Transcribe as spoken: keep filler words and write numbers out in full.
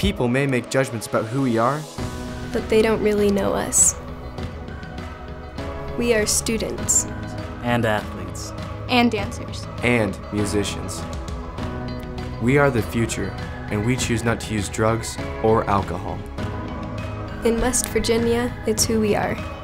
People may make judgments about who we are, but they don't really know us. We are students. And athletes. And dancers. and musicians. We are the future, and we choose not to use drugs or alcohol. In West Virginia, it's who we are.